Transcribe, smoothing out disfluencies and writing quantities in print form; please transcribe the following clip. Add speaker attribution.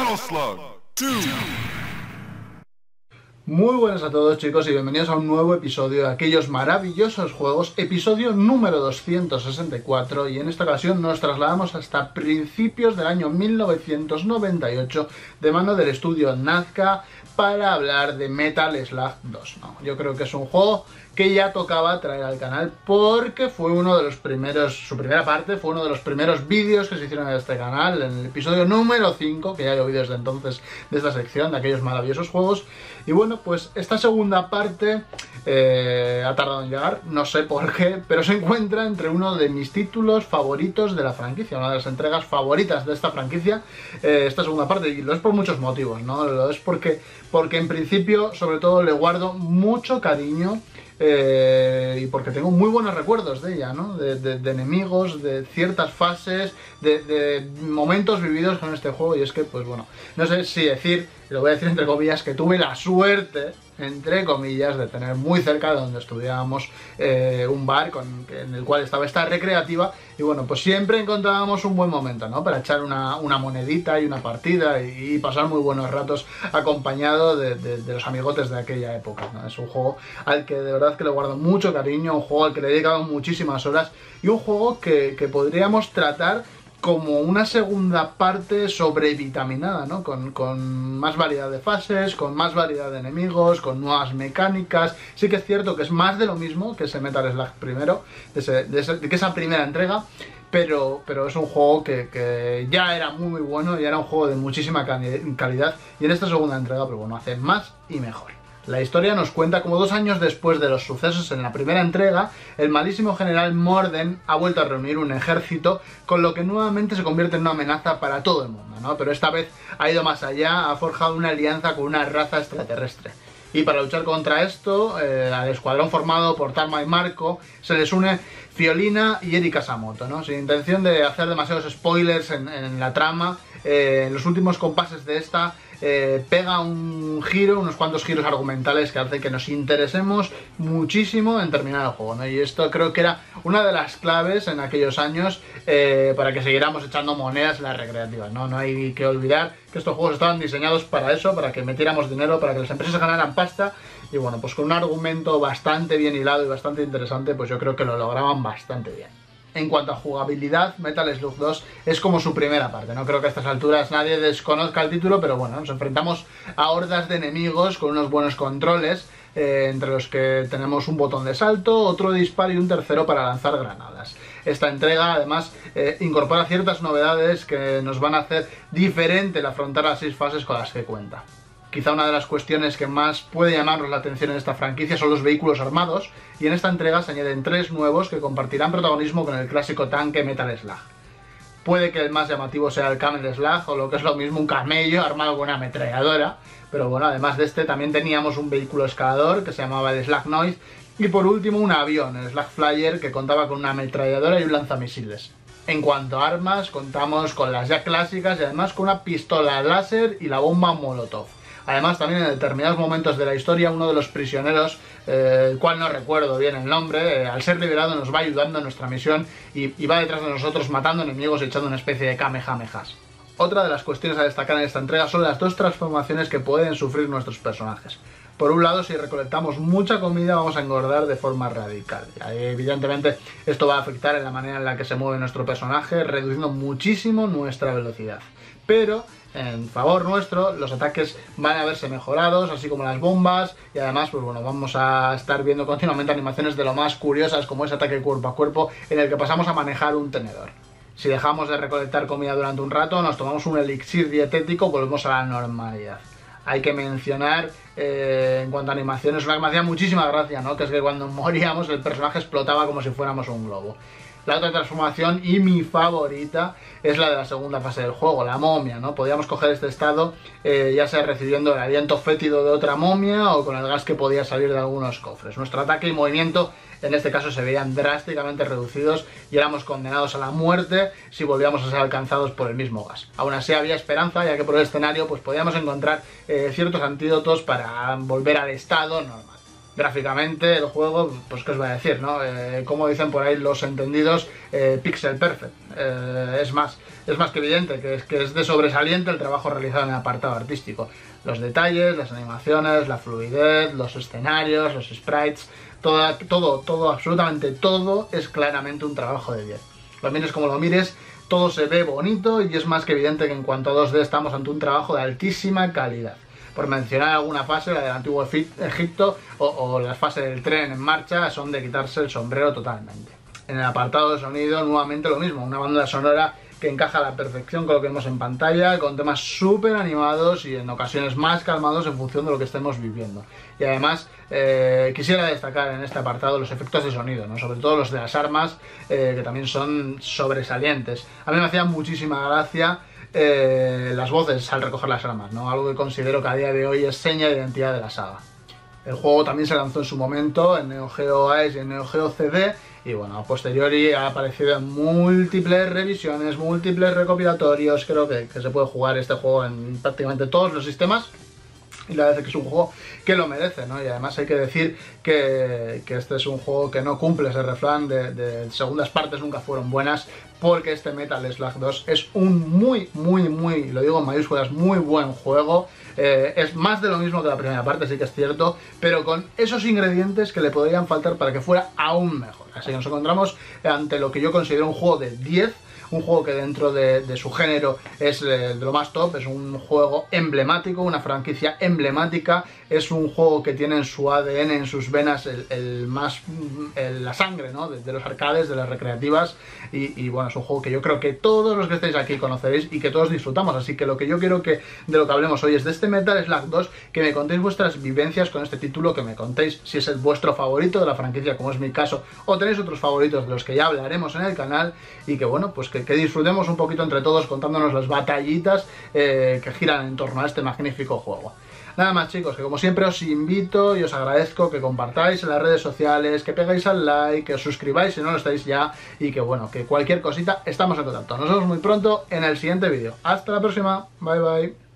Speaker 1: Metal Slug 2.
Speaker 2: Muy buenas a todos, chicos, y bienvenidos a un nuevo episodio de aquellos maravillosos juegos, episodio número 264, y en esta ocasión nos trasladamos hasta principios del año 1998 de mano del estudio Nazca para hablar de Metal Slug 2. Yo creo que es un juego que ya tocaba traer al canal porque fue uno de los primeros, su primera parte fue uno de los primeros vídeos que se hicieron en este canal, en el episodio número 5, que ya he oído desde entonces de esta sección, de aquellos maravillosos juegos. Y bueno, pues esta segunda parte ha tardado en llegar, no sé por qué, pero se encuentra entre uno de mis títulos favoritos de la franquicia, una de las entregas favoritas de esta franquicia, esta segunda parte, y lo es por muchos motivos, ¿no? Lo es porque en principio, sobre todo, le guardo mucho cariño. Y porque tengo muy buenos recuerdos de ella, ¿no? De enemigos, de ciertas fases, de momentos vividos con este juego. Y es que, pues bueno, no sé si decir, lo voy a decir entre comillas, que tuve la suerte, entre comillas, de tener muy cerca de donde estudiábamos un bar en el cual estaba esta recreativa. Y bueno, pues siempre encontrábamos un buen momento, ¿no? Para echar una monedita y una partida y pasar muy buenos ratos acompañado de los amigotes de aquella época, ¿no? Es un juego al que de verdad que le guardo mucho cariño, un juego al que le he dedicado muchísimas horas y un juego que podríamos tratar como una segunda parte sobrevitaminada, ¿no? Con más variedad de fases, con más variedad de enemigos, con nuevas mecánicas. Sí que es cierto que es más de lo mismo que ese Metal Slug primero, que esa primera entrega, pero es un juego que ya era muy bueno, ya era un juego de muchísima calidad, y en esta segunda entrega, pero bueno, hace más y mejor. La historia nos cuenta como 2 años después de los sucesos en la primera entrega, el malísimo general Morden ha vuelto a reunir un ejército, con lo que nuevamente se convierte en una amenaza para todo el mundo, ¿no? Pero esta vez ha ido más allá, ha forjado una alianza con una raza extraterrestre. Y para luchar contra esto, al escuadrón formado por Tarma y Marco, se les une Fiolina y Erika Samoto, ¿no? Sin intención de hacer demasiados spoilers en la trama, en los últimos compases de esta pega un giro, unos cuantos giros argumentales que hacen que nos interesemos muchísimo en terminar el juego, ¿no? Y esto creo que era una de las claves en aquellos años para que siguiéramos echando monedas en las recreativas, ¿no? No hay que olvidar que estos juegos estaban diseñados para eso, para que metiéramos dinero, para que las empresas ganaran pasta. Y bueno, pues con un argumento bastante bien hilado y bastante interesante, pues yo creo que lo lograban bastante bien. En cuanto a jugabilidad, Metal Slug 2 es como su primera parte. No creo que a estas alturas nadie desconozca el título, pero bueno, nos enfrentamos a hordas de enemigos con unos buenos controles, entre los que tenemos un botón de salto, otro de disparo y un tercero para lanzar granadas. Esta entrega además incorpora ciertas novedades que nos van a hacer diferente el afrontar las 6 fases con las que cuenta. Quizá una de las cuestiones que más puede llamarnos la atención en esta franquicia son los vehículos armados, y en esta entrega se añaden 3 nuevos que compartirán protagonismo con el clásico tanque Metal Slug. Puede que el más llamativo sea el Camel Slug, o lo que es lo mismo un camello armado con una ametralladora, pero bueno, además de este también teníamos un vehículo escalador que se llamaba el Slug Noise, y por último un avión, el Slug Flyer, que contaba con una ametralladora y un lanzamisiles. En cuanto a armas, contamos con las ya clásicas y además con una pistola láser y la bomba Molotov. Además, también en determinados momentos de la historia, uno de los prisioneros, el cual no recuerdo bien el nombre, al ser liberado nos va ayudando en nuestra misión y va detrás de nosotros matando enemigos y echando una especie de kamehamehas. Otra de las cuestiones a destacar en esta entrega son las 2 transformaciones que pueden sufrir nuestros personajes. Por un lado, si recolectamos mucha comida vamos a engordar de forma radical. Evidentemente esto va a afectar en la manera en la que se mueve nuestro personaje, reduciendo muchísimo nuestra velocidad. Pero en favor nuestro, los ataques van a verse mejorados, así como las bombas, y además, pues bueno, vamos a estar viendo continuamente animaciones de lo más curiosas, como ese ataque cuerpo a cuerpo, en el que pasamos a manejar un tenedor. Si dejamos de recolectar comida durante un rato, nos tomamos un elixir dietético, volvemos a la normalidad. Hay que mencionar, en cuanto a animaciones, una que me hacía muchísima gracia, ¿no? Que es que cuando moríamos el personaje explotaba como si fuéramos un globo. La otra transformación, y mi favorita, es la de la segunda fase del juego, la momia, ¿no? Podíamos coger este estado ya sea recibiendo el aliento fétido de otra momia o con el gas que podía salir de algunos cofres. Nuestro ataque y movimiento en este caso se veían drásticamente reducidos y éramos condenados a la muerte si volvíamos a ser alcanzados por el mismo gas. Aún así había esperanza, ya que por el escenario pues podíamos encontrar ciertos antídotos para volver al estado normal. Gráficamente el juego, pues qué os voy a decir, ¿no? Como dicen por ahí los entendidos, pixel perfect. Es más, es más que evidente que es de sobresaliente el trabajo realizado en el apartado artístico. Los detalles, las animaciones, la fluidez, los escenarios, los sprites, todo, absolutamente todo es claramente un trabajo de 10. Lo mires como lo mires, todo se ve bonito y es más que evidente que en cuanto a 2D estamos ante un trabajo de altísima calidad. Por mencionar alguna fase, la del antiguo Egipto o la fase del tren en marcha, son de quitarse el sombrero totalmente. En el apartado de sonido, nuevamente lo mismo, una banda sonora que encaja a la perfección con lo que vemos en pantalla, con temas súper animados y en ocasiones más calmados en función de lo que estemos viviendo. Y además quisiera destacar en este apartado los efectos de sonido, ¿no? Sobre todo los de las armas, que también son sobresalientes. A mí me hacía muchísima gracia las voces al recoger las armas, ¿no? Algo que considero que a día de hoy es seña de identidad de la saga. El juego también se lanzó en su momento en Neo Geo AES y en Neo Geo CD, y bueno, a posteriori ha aparecido en múltiples revisiones, múltiples recopilatorios. Creo que se puede jugar este juego en prácticamente todos los sistemas, y la verdad es que es un juego que lo merece, ¿no? Y además hay que decir que este es un juego que no cumple ese refrán de segundas partes nunca fueron buenas, porque este Metal Slug 2 es un muy, lo digo en mayúsculas, muy buen juego. Es más de lo mismo que la primera parte, sí que es cierto, pero con esos ingredientes que le podrían faltar para que fuera aún mejor. Así que nos encontramos ante lo que yo considero un juego de 10, un juego que dentro de su género es de lo más top, es un juego emblemático, una franquicia emblemática, es un juego que tiene en su ADN, en sus venas, la sangre, ¿no? de los arcades, de las recreativas, y bueno, es un juego que yo creo que todos los que estáis aquí conoceréis y que todos disfrutamos. Así que lo que yo quiero de lo que hablemos hoy es de este Metal Slug 2, que me contéis vuestras vivencias con este título, que me contéis si es el vuestro favorito de la franquicia, como es mi caso, o tenéis otros favoritos de los que ya hablaremos en el canal, y que bueno, pues que disfrutemos un poquito entre todos contándonos las batallitas que giran en torno a este magnífico juego. Nada más, chicos, que como siempre os invito y os agradezco que compartáis en las redes sociales, que pegáis al like, que os suscribáis si no lo estáis ya, y que bueno, que cualquier cosita estamos en contacto. Nos vemos muy pronto en el siguiente vídeo. Hasta la próxima, bye bye.